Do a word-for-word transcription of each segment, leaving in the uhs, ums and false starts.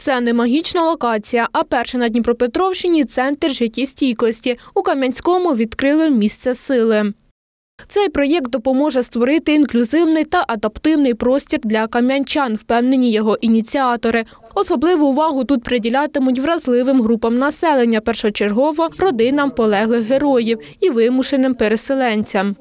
Це не магічна локація, а перший на Дніпропетровщині центр життєстійкості. У Кам'янському відкрили місце сили. Цей проєкт допоможе створити інклюзивний та адаптивний простір для кам'янчан, впевнені його ініціатори. Особливу увагу тут приділятимуть вразливим групам населення, першочергово родинам полеглих героїв і вимушеним переселенцям.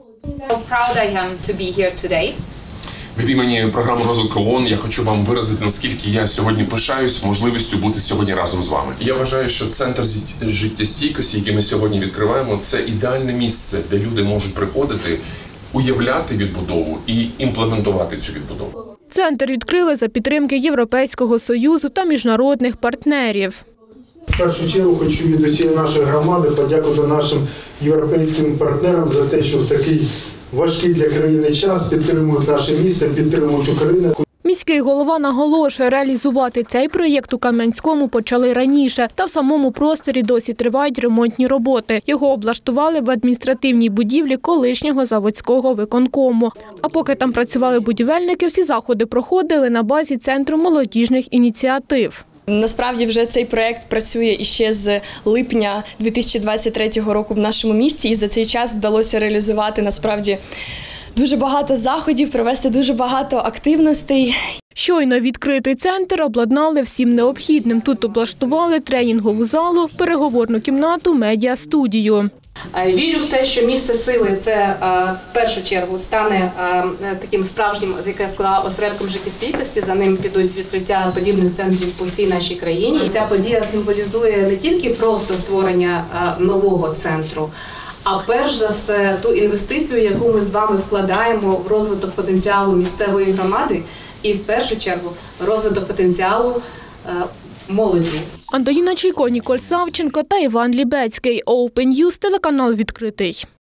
Від імені програми розвитку ООН я хочу вам виразити, наскільки я сьогодні пишаюсь можливістю бути сьогодні разом з вами. Я вважаю, що центр життєстійкості, який ми сьогодні відкриваємо, це ідеальне місце, де люди можуть приходити, уявляти відбудову і імплементувати цю відбудову. Центр відкрили за підтримки Європейського Союзу та міжнародних партнерів. В першу чергу хочу від усієї нашої громади подякувати нашим європейським партнерам за те, що в такий важкий для країни час підтримують наше місто, підтримують Україну. Міський голова наголошує, реалізувати цей проєкт у Кам'янському почали раніше, та в самому просторі досі тривають ремонтні роботи. Його облаштували в адміністративній будівлі колишнього заводського виконкому. А поки там працювали будівельники, всі заходи проходили на базі Центру молодіжних ініціатив. Насправді вже цей проєкт працює іще з липня дві тисячі двадцять третього року в нашому місті, і за цей час вдалося реалізувати насправді дуже багато заходів, провести дуже багато активностей. Щойно відкритий центр обладнали всім необхідним. Тут облаштували тренінгову залу, переговорну кімнату, медіа-студію. Вірю в те, що місце сили – це в першу чергу стане таким справжнім, як я сказала, осередком життєстійкості. За ним підуть відкриття подібних центрів по всій нашій країні. І ця подія символізує не тільки просто створення нового центру, а перш за все ту інвестицію, яку ми з вами вкладаємо в розвиток потенціалу місцевої громади і в першу чергу розвиток потенціалу молоді. Антоніна Чайко, Ніколь Савченко та Іван Лібецький. Open News, телеканал «Відкритий».